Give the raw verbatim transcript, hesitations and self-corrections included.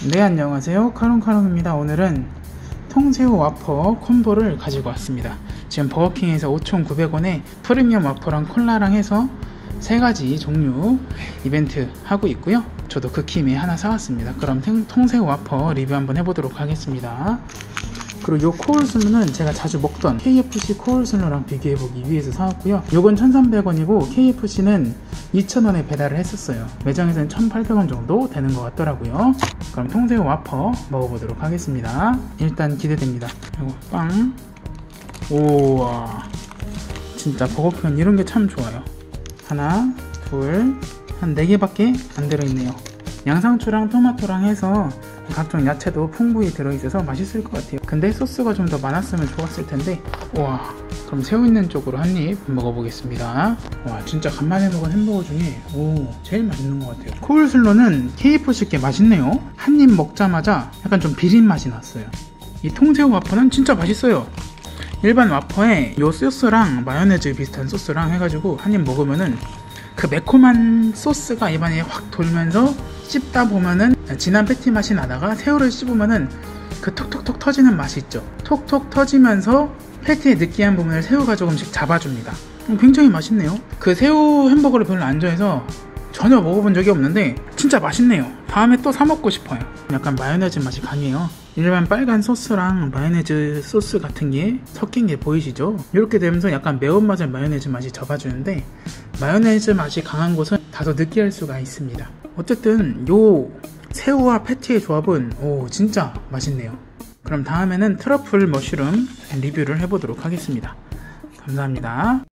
네, 안녕하세요. 카롱카롱입니다. 오늘은 통새우 와퍼 콤보를 가지고 왔습니다. 지금 버거킹에서 오천구백 원에 프리미엄 와퍼랑 콜라랑 해서 세 가지 종류 이벤트 하고 있고요. 저도 그 김에 하나 사왔습니다. 그럼 통새우 와퍼 리뷰 한번 해보도록 하겠습니다. 그리고 요 코울슬러는 제가 자주 먹던 케이에프씨 코울슬러랑 비교해보기 위해서 사왔고요. 요건 천삼백 원이고 케이에프씨는 이천 원에 배달을 했었어요. 매장에서는 천팔백 원 정도 되는 것 같더라고요. 그럼 통새우 와퍼 먹어보도록 하겠습니다. 일단 기대됩니다. 요거 빵. 우와, 진짜 버거킹은 이런 게 참 좋아요. 하나, 둘, 한 네 개밖에 안 들어있네요. 양상추랑 토마토랑 해서 각종 야채도 풍부히 들어있어서 맛있을 것 같아요. 근데 소스가 좀 더 많았으면 좋았을 텐데. 우와, 그럼 새우 있는 쪽으로 한 입 먹어보겠습니다. 와, 진짜 간만에 먹은 햄버거 중에 오 제일 맛있는 것 같아요. 코울슬러는 케이에프씨께 맛있네요. 한 입 먹자마자 약간 좀 비린 맛이 났어요. 이 통새우 와퍼는 진짜 맛있어요. 일반 와퍼에 요 소스랑 마요네즈 비슷한 소스랑 해가지고 한 입 먹으면은 그 매콤한 소스가 입안에 확 돌면서 씹다 보면은 진한 패티 맛이 나다가 새우를 씹으면은 그 톡톡톡 터지는 맛이 있죠. 톡톡 터지면서 패티의 느끼한 부분을 새우가 조금씩 잡아줍니다. 굉장히 맛있네요. 그 새우 햄버거를 별로 안 좋아해서 전혀 먹어본 적이 없는데 진짜 맛있네요. 다음에 또 사 먹고 싶어요. 약간 마요네즈 맛이 강해요. 일반 빨간 소스랑 마요네즈 소스 같은 게 섞인 게 보이시죠? 이렇게 되면서 약간 매운맛을 마요네즈 맛이 잡아주는데 마요네즈 맛이 강한 곳은 다소 느끼할 수가 있습니다. 어쨌든 요 새우와 패티의 조합은 오 진짜 맛있네요. 그럼 다음에는 트러플 머쉬룸 리뷰를 해보도록 하겠습니다. 감사합니다.